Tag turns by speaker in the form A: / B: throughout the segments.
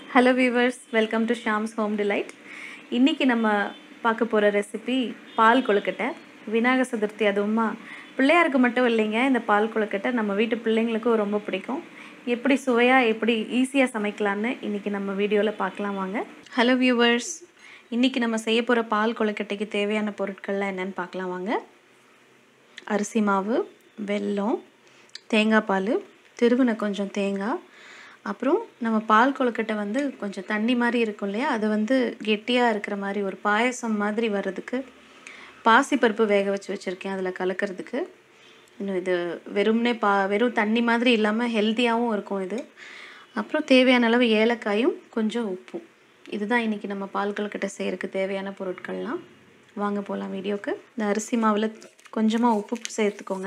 A: Hello viewers, welcome to Shyam's Home Delight. இன்னைக்கு நம்ம பார்க்க போற ரெசிபி பால் கொழுக்கட்டை. விநாயகர் சதுர்த்தி அதுவுமா பிள்ளையாருக்கு மட்டும் இல்லைங்க, இந்த பால் கொழுக்கட்டை நம்ம வீட்டு பிள்ளைங்களுக்கும் ரொம்ப பிடிக்கும். எப்படி சுவையா எப்படி ஈஸியா சமைக்கலாம்னு இன்னைக்கு நம்ம வீடியோல பார்க்கலாம் வாங்க. Hello viewers, இன்னைக்கு நம்ம செய்ய போற பால் கொழுக்கட்டைக்கு தேவையான பொருட்கள்லாம் என்னன்னு பார்க்கலாம் வாங்க. அரிசி மாவு, வெல்லம், தேங்காய் பால், திருவின கொஞ்சம் தேங்காய், அப்புறம் நம்ம பால் கொழுக்கட்டை வந்து கொஞ்சம் தண்ணி மாதிரி இருக்கும் இல்லையா, அது வந்து கெட்டியாக இருக்கிற மாதிரி ஒரு பாயசம் மாதிரி வர்றதுக்கு பாசிப்பருப்பு வேக வச்சுருக்கேன் அதில் கலக்கிறதுக்கு. இன்னும் இது வெறும் தண்ணி மாதிரி இல்லாமல் ஹெல்த்தியாகவும் இருக்கும் இது. அப்புறம் தேவையான அளவு ஏலக்காயும் கொஞ்சம் உப்பும். இதுதான் இன்றைக்கி நம்ம பால் கொழுக்கட்டை செய்கிறதுக்கு தேவையான பொருட்கள்லாம். வாங்க போகலாம் வீடியோக்கு. இந்த அரிசி மாவில் கொஞ்சமாக உப்பு சேர்த்துக்கோங்க.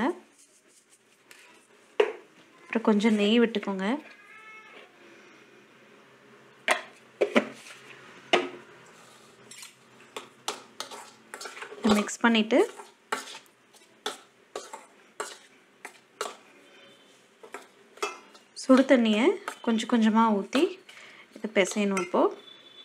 A: அப்புறம் கொஞ்சம் நெய் விட்டுக்கோங்க. மிக்ஸ் பண்ணிவிட்டு சுடு தண்ணியை கொஞ்சம் கொஞ்சமாக ஊற்றி இது பிசையணும். இப்போது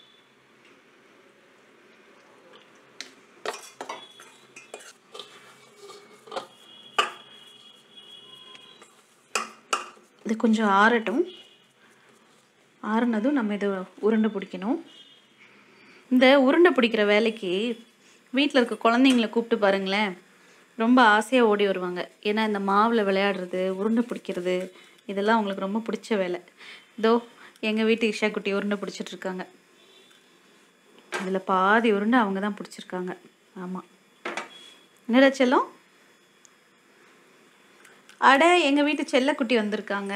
A: இது கொஞ்சம் ஆறட்டும். ஆறுனதும் நம்ம இது உருண்டை பிடிக்கணும். இந்த உருண்டை பிடிக்கிற வேலைக்கு வீட்டில் இருக்க குழந்தைங்களை கூப்பிட்டு பாருங்களேன், ரொம்ப ஆசையாக ஓடி வருவாங்க. ஏன்னா இந்த மாவில் விளையாடுறது, உருண்டை பிடிக்கிறது, இதெல்லாம் அவங்களுக்கு ரொம்ப பிடிச்ச வேலை. இதோ எங்கள் வீட்டு இஷா குட்டி உருண்டை பிடிச்சிட்ருக்காங்க. அதில் பாதி உருண்டை அவங்க தான் பிடிச்சிருக்காங்க. ஆமாம், என்னடா செல்லம்? அட, எங்கள் வீட்டு செல்லக்குட்டி வந்திருக்காங்க.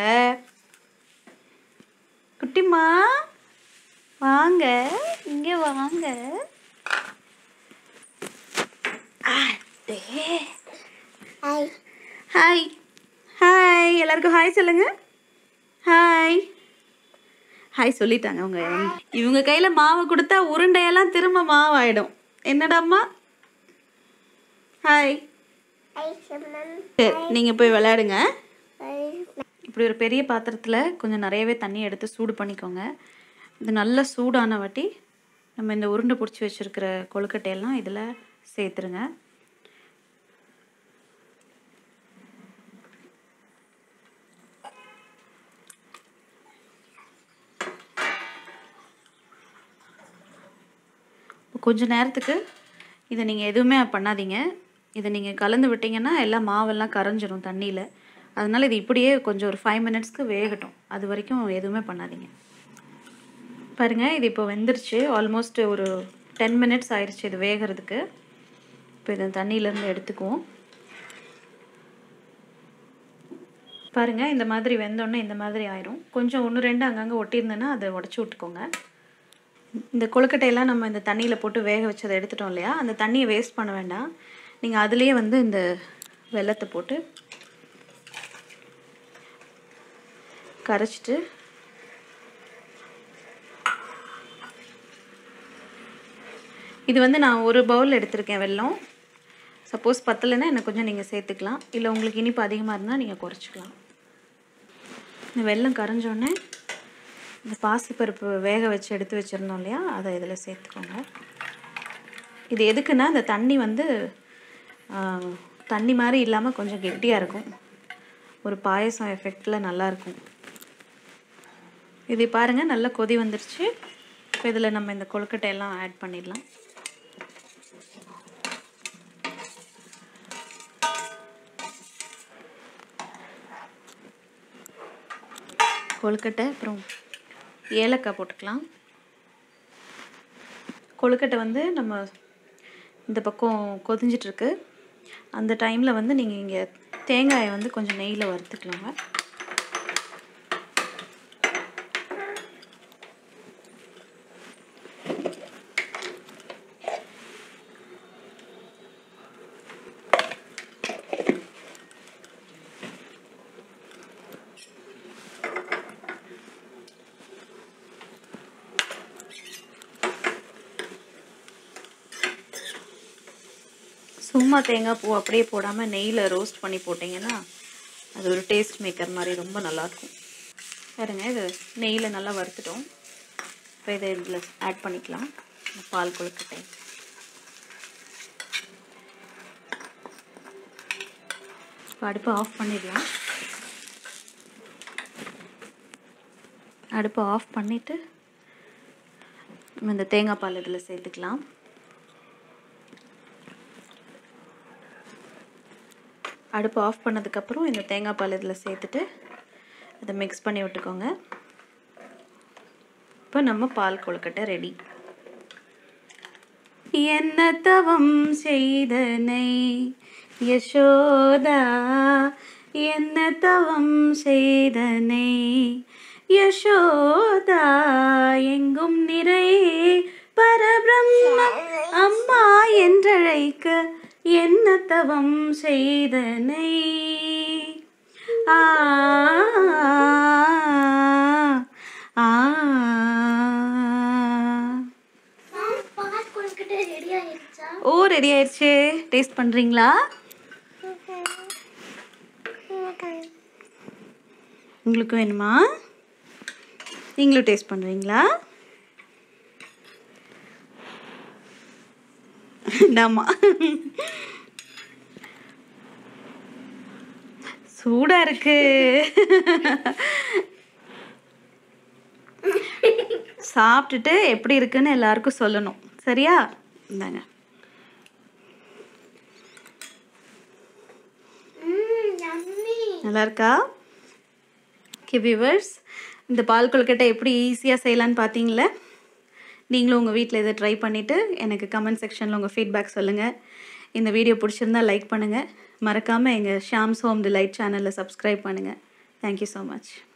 A: குட்டிம்மா வாங்க, இங்கே வாங்க. ஹாய் ஹாய் ஹாய், எல்லாருக்கும் ஹாய் சொல்லுங்க. ஹாய் ஹாய் சொல்லிட்டாங்க. இவங்க கையில் மாவை கொடுத்தா உருண்டையெல்லாம் திரும்ப மாவாயிடும். என்னடாம்மா? ஹாய். சரி, நீங்கள் போய் விளையாடுங்க. இப்படி ஒரு பெரிய பாத்திரத்தில் கொஞ்சம் நிறையவே தண்ணி எடுத்து சூடு பண்ணிக்கோங்க. இது நல்லா சூடான வாட்டி நம்ம இந்த உருண்டை பிடிச்சி வச்சுருக்கிற கொழுக்கட்டையெல்லாம் இதில் சேர்த்துருங்க. கொஞ்ச நேரத்துக்கு இதை நீங்கள் எதுவுமே பண்ணாதீங்க. இதை நீங்கள் கலந்து விட்டிங்கன்னா எல்லாம் மாவெல்லாம் கரைஞ்சிரும் தண்ணியில். அதனால் இது இப்படியே கொஞ்சம் ஒரு 5 மினிட்ஸ்க்கு வேகட்டும். அது வரைக்கும் எதுவுமே பண்ணாதீங்க. பாருங்கள், இது இப்போ வெந்துருச்சு. ஆல்மோஸ்ட் ஒரு 10 மினிட்ஸ் ஆயிடுச்சு இது வேகிறதுக்கு. இப்போ இதை தண்ணியிலேருந்து எடுத்துக்குவோம். பாருங்கள், இந்த மாதிரி வெந்தோடனே இந்த மாதிரி ஆயிரும். கொஞ்சம் 1-2 அங்கங்கே ஒட்டியிருந்தேன்னா அதை உடச்சி விட்டுக்கோங்க. இந்த கொழுக்கட்டையெல்லாம் நம்ம இந்த தண்ணியில் போட்டு வேக வச்சதை எடுத்துட்டோம் இல்லையா, அந்த தண்ணியை வேஸ்ட் பண்ண வேண்டாம். நீங்கள் அதுலேயே வந்து இந்த வெல்லத்தை போட்டு கரைச்சிட்டு இது வந்து நான் ஒரு பவுல் எடுத்திருக்கேன் வெல்லம். சப்போஸ் பத்தலைன்னா இன்னும் கொஞ்சம் நீங்கள் சேர்த்துக்கலாம். இல்லை உங்களுக்கு இனிப்பு அதிகமாக இருந்தால் நீங்கள் குறைச்சிக்கலாம். இந்த வெல்லம் கரைஞ்சோடனே இந்த பாசிப்பருப்பு வேக வச்சு எடுத்து வச்சுருந்தோம் இல்லையா, அதை இதில் சேர்த்துக்கோங்க. இது எதுக்குன்னா இந்த தண்ணி வந்து தண்ணி மாதிரி இல்லாமல் கொஞ்சம் கெட்டியாக இருக்கும். ஒரு பாயசம் எஃபெக்டில் நல்லாயிருக்கும். இது பாருங்கள், நல்லா கொதி வந்துருச்சு. இப்போ இதில் நம்ம இந்த கொழுக்கட்டையெல்லாம் ஆட் பண்ணிடலாம். கொழுக்கட்டை அப்புறம் ஏலக்காய் போட்டுக்கலாம். கொழுக்கட்டை வந்து நம்ம இந்த பக்கம் கொதிஞ்சிட்ருக்கு. அந்த டைமில் வந்து நீங்கள் இங்கே தேங்காயை வந்து கொஞ்சம் நெய்யில் வறுத்துக்கலாங்க. சும்மா தேங்காய் பூ அப்படியே போடாமல் நெய்யில் ரோஸ்ட் பண்ணி போட்டிங்கன்னா அது ஒரு டேஸ்ட் மேக்கர் மாதிரி ரொம்ப நல்லாயிருக்கும். பாருங்க, இது நெய்யில் நல்லா வறுத்துட்டோம். இப்போ இதை இதில் ஆட் பண்ணிக்கலாம் பால் கொழுக்கட்டை. இப்போ அடுப்பு ஆஃப் பண்ணிடலாம். அடுப்பு ஆஃப் பண்ணிவிட்டு இந்த தேங்காய் பால் இதில் சேர்த்துக்கலாம். அடுப்பு ஆஃப் பண்ணதுக்கப்புறம் இந்த தேங்காய் பால் இதில் சேர்த்துட்டு அதை மிக்ஸ் பண்ணி விட்டுக்கோங்க. இப்போ நம்ம பால் கொழுக்கட்டை ரெடி. என்ன தவம் செய்தனை யசோதா, என்ன தவம் செய்தனை யசோதா, எங்கும் நிறையே பரபிரம்மம் அம்மா என்றழைக்க என்ன தவம் செய்தனை. ஆ ஆ ஓ ரெடி ஆயிடுச்சு. டேஸ்ட் பண்ணுறீங்களா? உங்களுக்கு வேணுமா? நீங்களும் டேஸ்ட் பண்ணுறீங்களா? ஆமா, சூடா இருக்கு. சாப்பிட்டுட்டு எப்படி இருக்குன்னு எல்லாருக்கும் சொல்லணும். சரியா? இந்தாங்க. நல்லா இருக்கா? ஓகே வியூவர்ஸ், இந்த பால் கொழுக்கட்டை எப்படி ஈஸியாக செய்யலான்னு பார்த்தீங்களே. நீங்களும் உங்கள் வீட்டில் இதை ட்ரை பண்ணிவிட்டு எனக்கு கமெண்ட் செக்ஷனில் உங்கள் ஃபீட்பேக் சொல்லுங்கள். இந்த வீடியோ பிடிச்சிருந்தால் லைக் பண்ணுங்கள். மறக்காமல் எங்கள் ஷாம்ஸ் ஹோம் டிலைட் சேனலில் சப்ஸ்கிரைப் பண்ணுங்கள். Thank you so much.